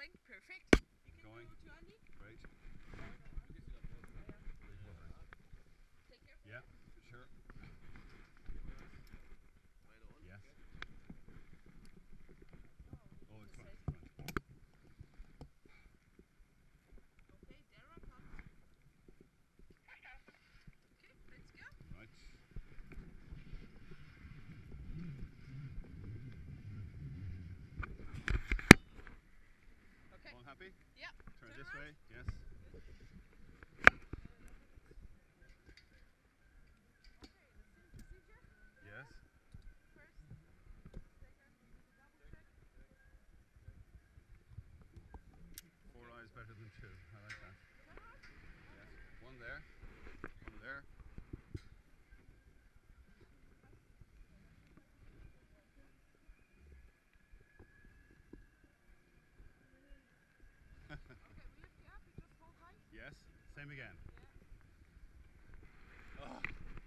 rolling. Perfect. You can Going. go to Andy. Great. Take care. Yeah, sure. Yes. Oh, it's fine. Okay, Dara comes. Okay, let's go. Right. Okay. All happy? Yeah. Turn Turn this around. way. Yes. Okay, the same procedure. Yes. First, second, we need a double check. Four eyes better than two. I like that. Turn around. Yes. One there. One there. Okay, we lift you up. You just hold tight. Yes. Same again. Yeah. Oh.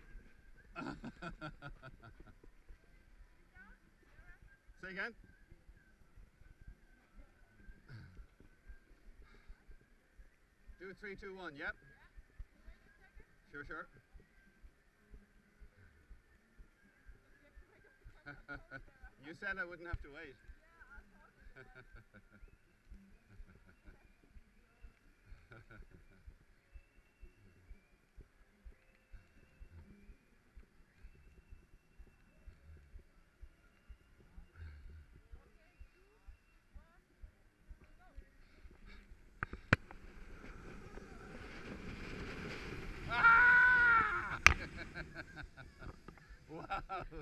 Down. Dara. Say again. Do 3, 2, 1. Yep. Yeah. Can you wait a second? Sure, sure. You have to wake up the camera slowly, Dara. You said I wouldn't have to wait. Yeah, I thought it. Okay, 2, 1, go. Ah! Wow.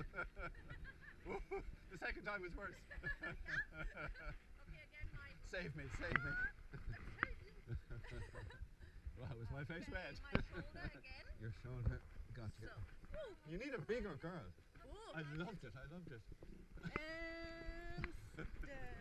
The second time was worse. Okay, again, Mike. Save me, save me. Save you. Wow, was my face Okay, red? my shoulder again. Your shoulder. Gotcha. So, woo. You need a bigger girl. Ooh. I loved it, I loved it. And step.